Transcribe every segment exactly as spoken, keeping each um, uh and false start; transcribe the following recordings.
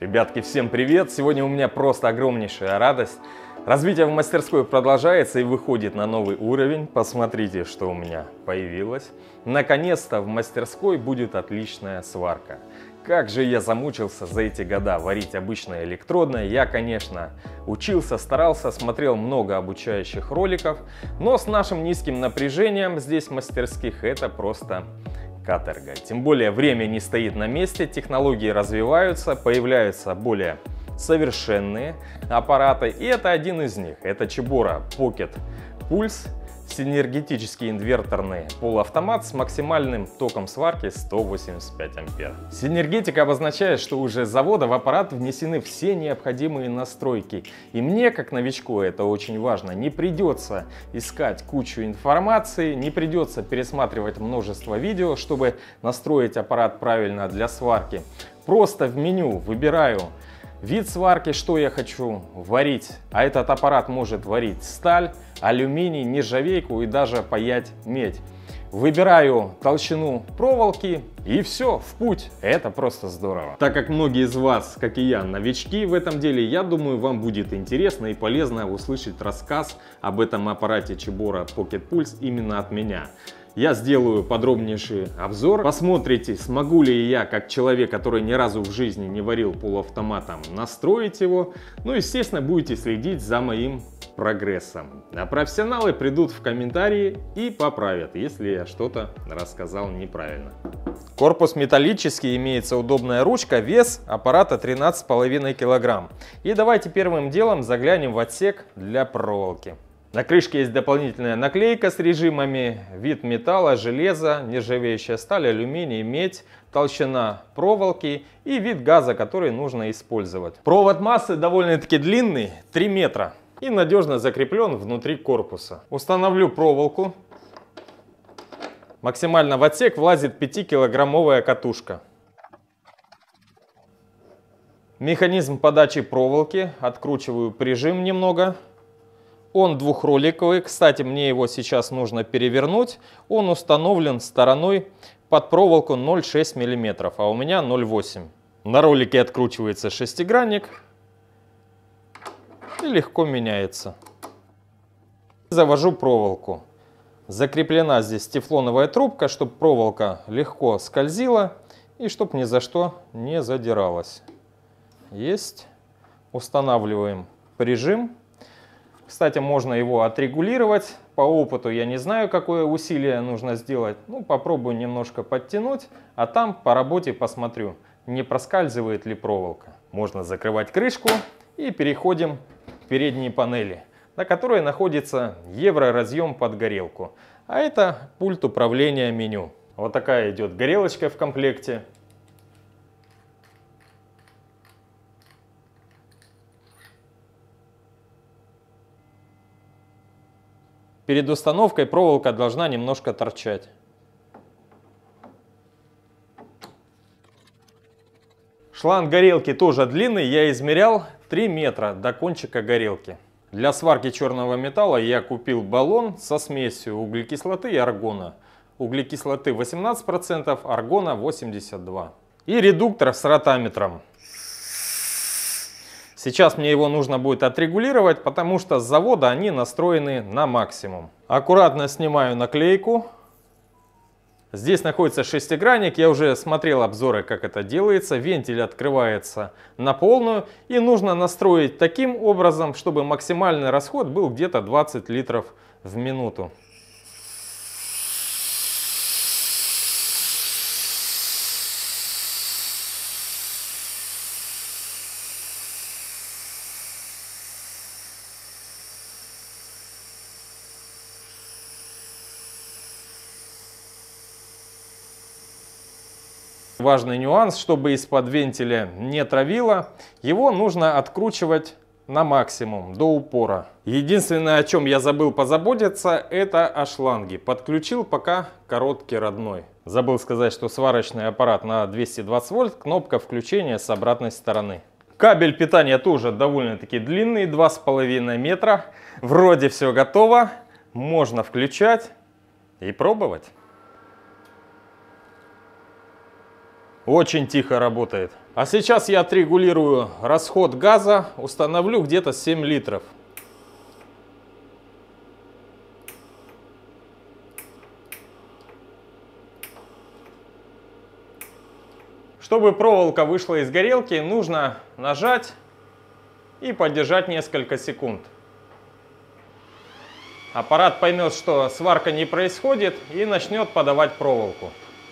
Ребятки, всем привет! Сегодня у меня просто огромнейшая радость. Развитие в мастерской продолжается и выходит на новый уровень. Посмотрите, что у меня появилось. Наконец-то в мастерской будет отличная сварка. Как же я замучился за эти года варить обычное электродное. Я, конечно, учился, старался, смотрел много обучающих роликов. Но с нашим низким напряжением здесь в мастерских это просто каторга. Тем более время не стоит на месте, технологии развиваются, появляются более совершенные аппараты. И это один из них. Это Chibora Pocket Pulse. Синергетический инверторный полуавтомат с максимальным током сварки сто восемьдесят пять ампер. Синергетика обозначает, что уже с завода в аппарат внесены все необходимые настройки. И мне, как новичку, это очень важно. Не придется искать кучу информации, не придется пересматривать множество видео, чтобы настроить аппарат правильно для сварки. Просто в меню выбираю вид сварки, что я хочу варить. А этот аппарат может варить сталь, алюминий, нержавейку и даже паять медь. Выбираю толщину проволоки и все, в путь. Это просто здорово. Так как многие из вас, как и я, новички в этом деле, я думаю, вам будет интересно и полезно услышать рассказ об этом аппарате Chibora Pocket Pulse именно от меня. Я сделаю подробнейший обзор, посмотрите, смогу ли я, как человек, который ни разу в жизни не варил полуавтоматом, настроить его. Ну, естественно, будете следить за моим прогрессом. А профессионалы придут в комментарии и поправят, если я что-то рассказал неправильно. Корпус металлический, имеется удобная ручка, вес аппарата тринадцать с половиной килограмм. И давайте первым делом заглянем в отсек для проволоки. На крышке есть дополнительная наклейка с режимами: вид металла, железо, нержавеющая сталь, алюминий, медь, толщина проволоки и вид газа, который нужно использовать. Провод массы довольно-таки длинный, три метра, и надежно закреплен внутри корпуса. Установлю проволоку. Максимально в отсек влазит пятикилограммовая катушка. Механизм подачи проволоки. Откручиваю прижим немного. Он двухроликовый, кстати, мне его сейчас нужно перевернуть. Он установлен стороной под проволоку ноль целых шесть десятых миллиметра, а у меня ноль целых восемь десятых. На ролике откручивается шестигранник и легко меняется. Завожу проволоку. Закреплена здесь тефлоновая трубка, чтобы проволока легко скользила и чтобы ни за что не задиралась. Есть. Устанавливаем прижим. Кстати, можно его отрегулировать. По опыту я не знаю, какое усилие нужно сделать. Ну, попробую немножко подтянуть, а там по работе посмотрю, не проскальзывает ли проволока. Можно закрывать крышку и переходим к передней панели, на которой находится евроразъем под горелку. А это пульт управления меню. Вот такая идет горелочка в комплекте. Перед установкой проволока должна немножко торчать. Шланг горелки тоже длинный, я измерял три метра до кончика горелки. Для сварки черного металла я купил баллон со смесью углекислоты и аргона. Углекислоты восемнадцать процентов, аргона восемьдесят два процента. И редуктор с ротаметром. Сейчас мне его нужно будет отрегулировать, потому что с завода они настроены на максимум. Аккуратно снимаю наклейку. Здесь находится шестигранник. Я уже смотрел обзоры, как это делается. Вентиль открывается на полную. И нужно настроить таким образом, чтобы максимальный расход был где-то двадцать литров в минуту. Важный нюанс: чтобы из-под вентиля не травило, его нужно откручивать на максимум, до упора. Единственное, о чем я забыл позаботиться, это о шланге. Подключил пока короткий родной. Забыл сказать, что сварочный аппарат на двести двадцать вольт, кнопка включения с обратной стороны. Кабель питания тоже довольно-таки длинный, два с половиной метра. Вроде все готово, можно включать и пробовать. Очень тихо работает. А сейчас я отрегулирую расход газа, установлю где-то семь литров. Чтобы проволока вышла из горелки, нужно нажать и подержать несколько секунд. Аппарат поймет, что сварка не происходит, и начнет подавать проволоку.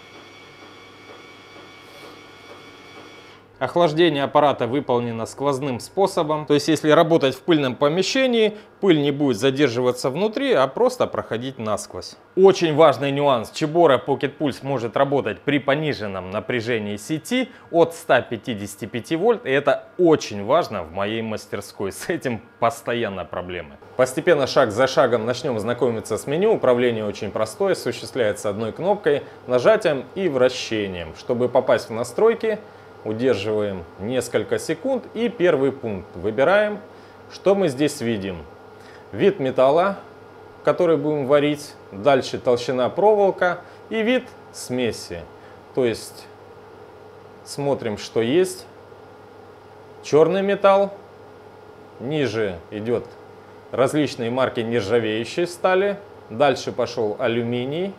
Охлаждение аппарата выполнено сквозным способом. То есть, если работать в пыльном помещении, пыль не будет задерживаться внутри, а просто проходить насквозь. Очень важный нюанс. Chibora Pocket Pulse может работать при пониженном напряжении сети от ста пятидесяти пяти вольт. И это очень важно в моей мастерской. С этим постоянно проблемы. Постепенно, шаг за шагом, начнем знакомиться с меню. Управление очень простое, осуществляется одной кнопкой, нажатием и вращением. Чтобы попасть в настройки, удерживаем несколько секунд и первый пункт выбираем. Что мы здесь видим? Вид металла, который будем варить, дальше толщина проволока и вид смеси. То есть смотрим, что есть. Черный металл, ниже идет различные марки нержавеющей стали, дальше пошел алюминий,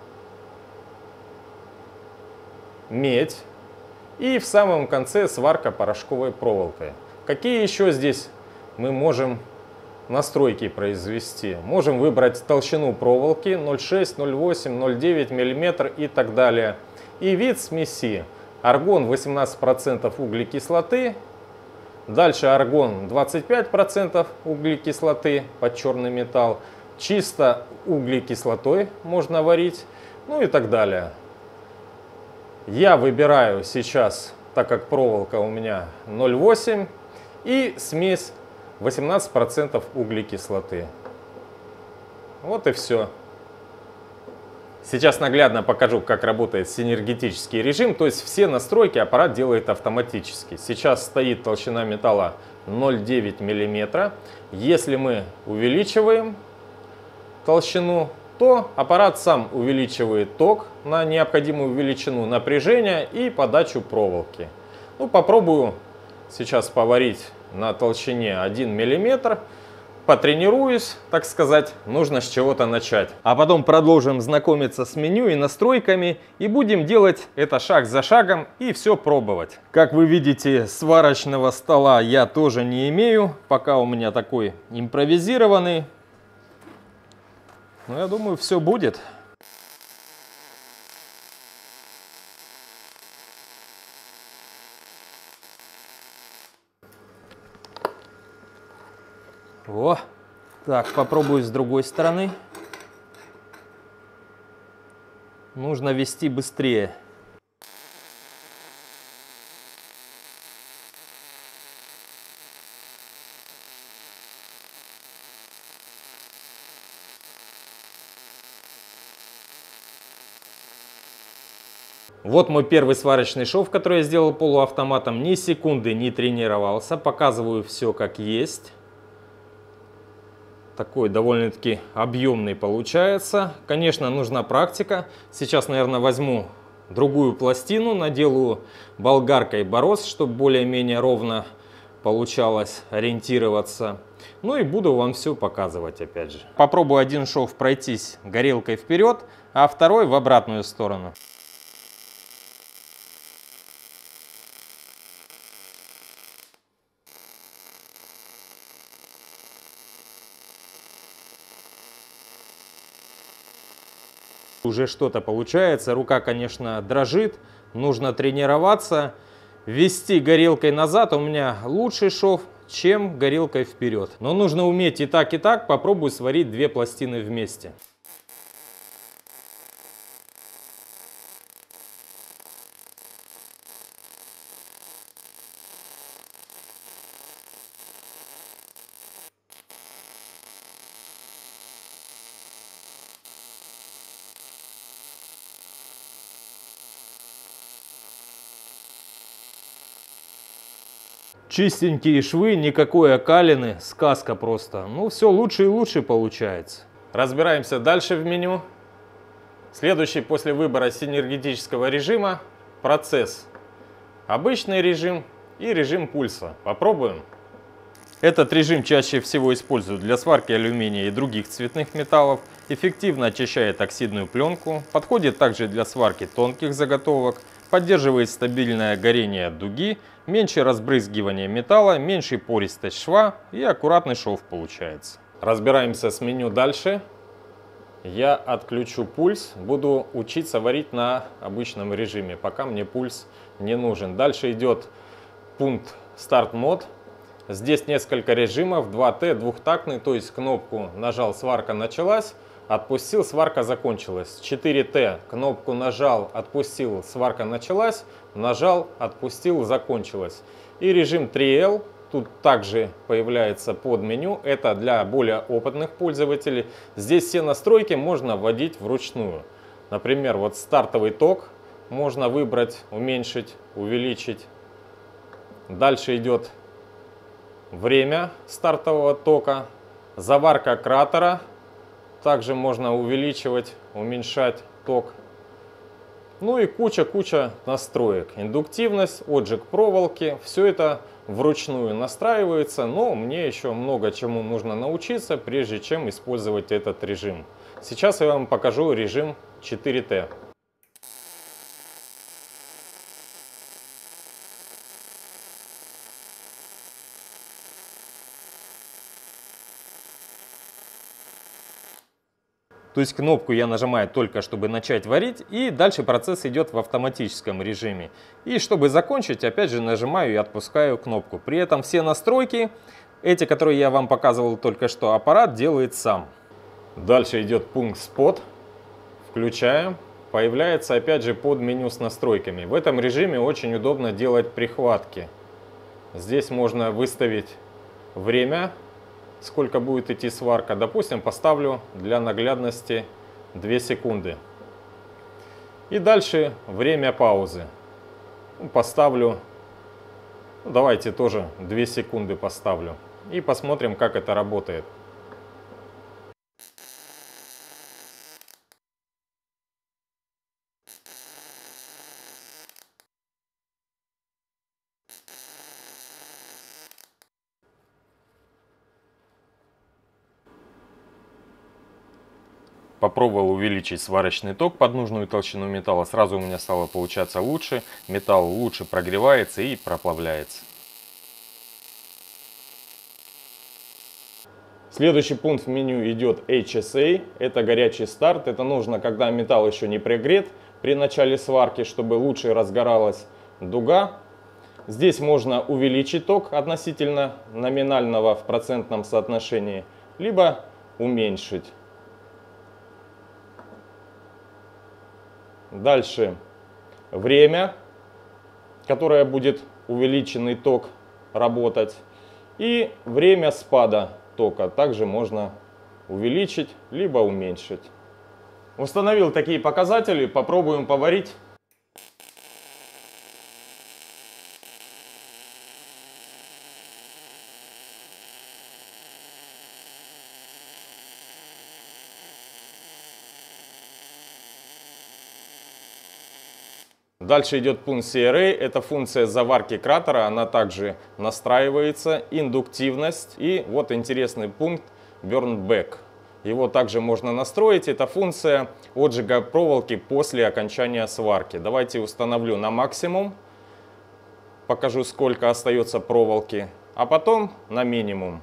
медь. И в самом конце сварка порошковой проволокой. Какие еще здесь мы можем настройки произвести? Можем выбрать толщину проволоки ноль шесть, ноль восемь, ноль девять миллиметра и так далее. И вид смеси. Аргон восемнадцать процентов углекислоты. Дальше аргон двадцать пять процентов углекислоты под черный металл. Чисто углекислотой можно варить. Ну и так далее. Я выбираю сейчас, так как проволока у меня ноль восемь, и смесь восемнадцать процентов углекислоты. Вот и все. Сейчас наглядно покажу, как работает синергетический режим. То есть все настройки аппарат делает автоматически. Сейчас стоит толщина металла ноль целых девять десятых миллиметра. Если мы увеличиваем толщину, то аппарат сам увеличивает ток на необходимую величину напряжения и подачу проволоки. Ну, попробую сейчас поварить на толщине один миллиметр. Потренируюсь, так сказать, нужно с чего-то начать. А потом продолжим знакомиться с меню и настройками. И будем делать это шаг за шагом и все пробовать. Как вы видите, сварочного стола я тоже не имею. Пока у меня такой импровизированный. Но я думаю, все будет. О, так, попробую с другой стороны. Нужно вести быстрее. Вот мой первый сварочный шов, который я сделал полуавтоматом. Ни секунды не тренировался. Показываю все как есть. Такой довольно-таки объемный получается. Конечно, нужна практика. Сейчас, наверное, возьму другую пластину, наделаю болгаркой бороз, чтобы более-менее ровно получалось ориентироваться. Ну и буду вам все показывать опять же. Попробую один шов пройтись горелкой вперед, а второй в обратную сторону. Уже что-то получается, рука, конечно, дрожит, нужно тренироваться. Вести горелкой назад у меня лучший шов, чем горелкой вперед. Но нужно уметь и так, и так. Попробую сварить две пластины вместе. Чистенькие швы, никакой окалины, сказка просто. Ну все лучше и лучше получается. Разбираемся дальше в меню. Следующий после выбора синергетического режима процесс обычный режим и режим пульса. Попробуем. Этот режим чаще всего используют для сварки алюминия и других цветных металлов, эффективно очищает оксидную пленку, подходит также для сварки тонких заготовок, поддерживает стабильное горение от дуги, меньше разбрызгивания металла, меньше пористость шва и аккуратный шов получается. Разбираемся с меню дальше. Я отключу пульс, буду учиться варить на обычном режиме, пока мне пульс не нужен. Дальше идет пункт старт мод. Здесь несколько режимов, два тэ, двухтактный, то есть кнопку нажал, сварка началась, отпустил, сварка закончилась. четыре тэ, кнопку нажал, отпустил, сварка началась, нажал, отпустил, закончилась. И режим три эл, тут также появляется под меню, это для более опытных пользователей. Здесь все настройки можно вводить вручную. Например, вот стартовый ток можно выбрать, уменьшить, увеличить. Дальше идет время стартового тока, заварка кратера, также можно увеличивать, уменьшать ток. Ну и куча-куча настроек. Индуктивность, отжиг проволоки, все это вручную настраивается, но мне еще много чему нужно научиться, прежде чем использовать этот режим. Сейчас я вам покажу режим четыре тэ. То есть кнопку я нажимаю только, чтобы начать варить, и дальше процесс идет в автоматическом режиме. И чтобы закончить, опять же нажимаю и отпускаю кнопку. При этом все настройки, эти, которые я вам показывал только что, аппарат делает сам. Дальше идет пункт спот. Включаем. Появляется опять же под меню с настройками. В этом режиме очень удобно делать прихватки. Здесь можно выставить время, сколько будет идти сварка. Допустим, поставлю для наглядности две секунды. И дальше время паузы. Поставлю, давайте тоже две секунды поставлю. И посмотрим, как это работает. Попробовал увеличить сварочный ток под нужную толщину металла. Сразу у меня стало получаться лучше. Металл лучше прогревается и проплавляется. Следующий пункт в меню идет эйч эс эй. Это горячий старт. Это нужно, когда металл еще не пригрет при начале сварки, чтобы лучше разгоралась дуга. Здесь можно увеличить ток относительно номинального в процентном соотношении, либо уменьшить. Дальше время, которое будет увеличенный ток работать, и время спада тока также можно увеличить либо уменьшить. Установил такие показатели, попробуем поварить. Дальше идет пункт си ар эй, это функция заварки кратера, она также настраивается, индуктивность и вот интересный пункт Burn Back. Его также можно настроить, это функция отжига проволоки после окончания сварки. Давайте установлю на максимум, покажу сколько остается проволоки, а потом на минимум.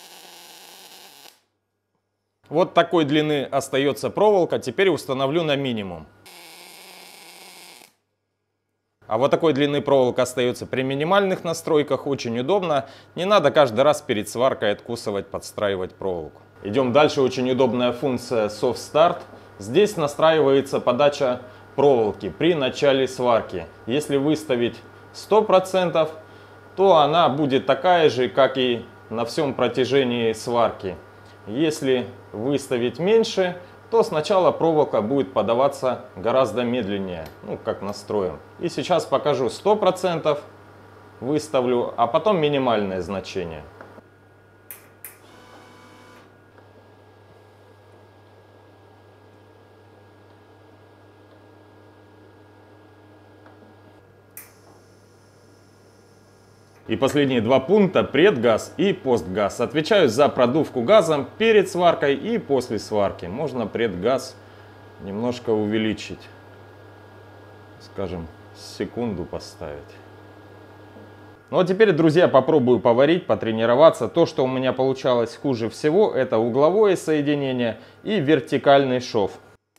Вот такой длины остается проволока, теперь установлю на минимум. А вот такой длины проволока остается при минимальных настройках, очень удобно. Не надо каждый раз перед сваркой откусывать, подстраивать проволоку. Идем дальше, очень удобная функция Soft Start. Здесь настраивается подача проволоки при начале сварки. Если выставить сто процентов, то она будет такая же, как и на всем протяжении сварки. Если выставить меньше, то сначала проволока будет подаваться гораздо медленнее, ну как настроим. И сейчас покажу сто процентов, выставлю, а потом минимальное значение. И последние два пункта: предгаз и постгаз. Отвечаю за продувку газом перед сваркой и после сварки. Можно предгаз немножко увеличить, скажем, секунду поставить. Ну а теперь, друзья, попробую поварить, потренироваться. То, что у меня получалось хуже всего, это угловое соединение и вертикальный шов.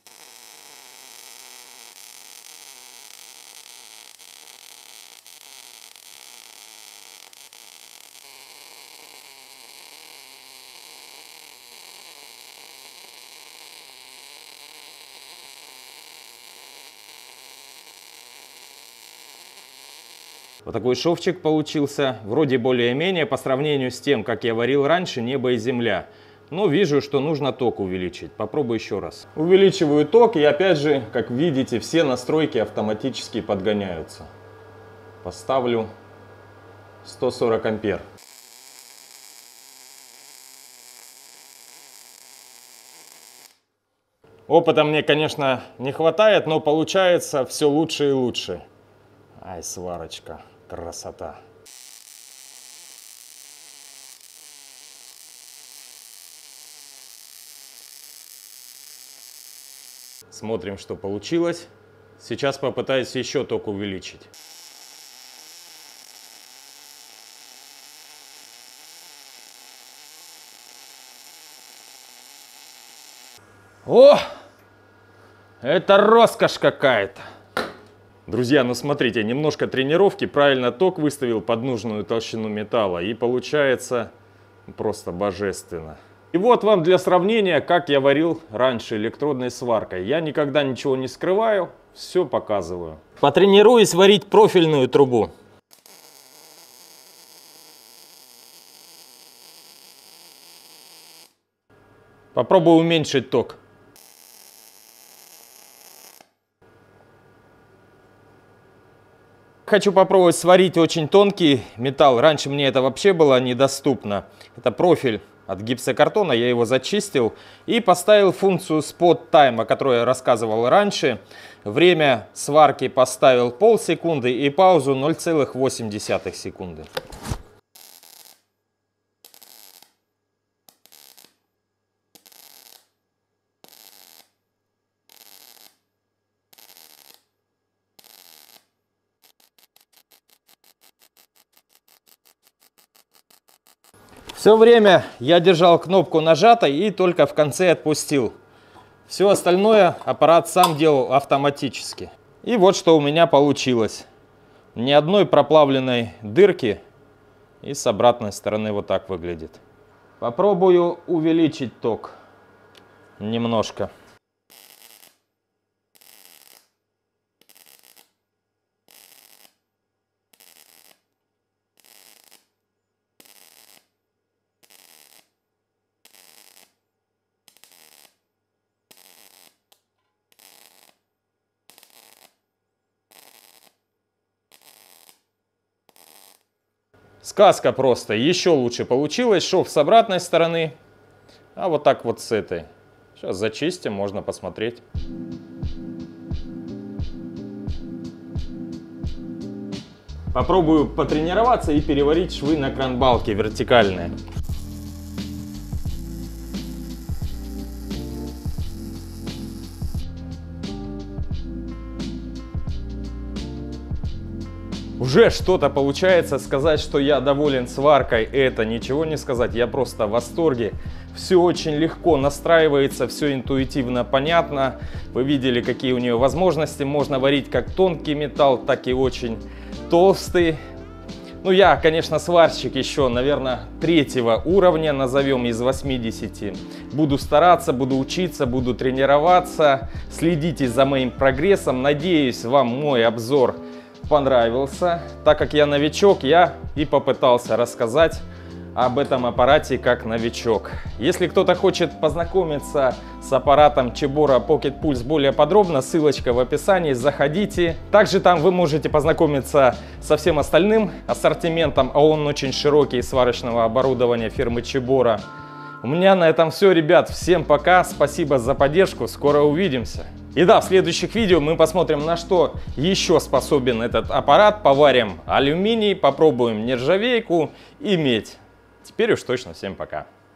Вот такой шовчик получился, вроде более-менее по сравнению с тем, как я варил раньше, небо и земля. Но вижу, что нужно ток увеличить. Попробую еще раз. Увеличиваю ток, и опять же, как видите, все настройки автоматически подгоняются. Поставлю сто сорок ампер. Опыта мне, конечно, не хватает, но получается все лучше и лучше. Ай, сварочка, красота. Смотрим, что получилось. Сейчас попытаюсь еще ток увеличить. О! Это роскошь какая-то! Друзья, ну смотрите, немножко тренировки, правильно ток выставил под нужную толщину металла, и получается просто божественно. И вот вам для сравнения, как я варил раньше электродной сваркой. Я никогда ничего не скрываю, все показываю. Потренируюсь варить профильную трубу. Попробую уменьшить ток. Хочу попробовать сварить очень тонкий металл. Раньше мне это вообще было недоступно. Это профиль от гипсокартона. Я его зачистил и поставил функцию Spot Time, о которой я рассказывал раньше. Время сварки поставил полсекунды и паузу ноль целых восемь десятых секунды. Все время я держал кнопку нажатой и только в конце отпустил. Все остальное аппарат сам делал автоматически. И вот что у меня получилось. Ни одной проплавленной дырки. И с обратной стороны вот так выглядит. Попробую увеличить ток немножко. Сказка просто. Еще лучше получилось. Шов с обратной стороны, а вот так вот с этой. Сейчас зачистим, можно посмотреть. Попробую потренироваться и переварить швы на кранбалке вертикальные. Уже что-то получается. Сказать, что я доволен сваркой, это ничего не сказать. Я просто в восторге. Все очень легко настраивается, все интуитивно понятно. Вы видели, какие у нее возможности. Можно варить как тонкий металл, так и очень толстый. Ну, я, конечно, сварщик еще, наверное, третьего уровня, назовем, из восьмидесяти. Буду стараться, буду учиться, буду тренироваться. Следите за моим прогрессом. Надеюсь, вам мой обзор понравился. Так как я новичок, я и попытался рассказать об этом аппарате как новичок. Если кто-то хочет познакомиться с аппаратом Chibora Pocket Pulse более подробно, ссылочка в описании, заходите. Также там вы можете познакомиться со всем остальным ассортиментом, а он очень широкий, сварочного оборудования фирмы Chibora. У меня на этом все, ребят. Всем пока, спасибо за поддержку, скоро увидимся. И да, в следующих видео мы посмотрим, на что еще способен этот аппарат. Поварим алюминий, попробуем нержавейку и медь. Теперь уж точно всем пока.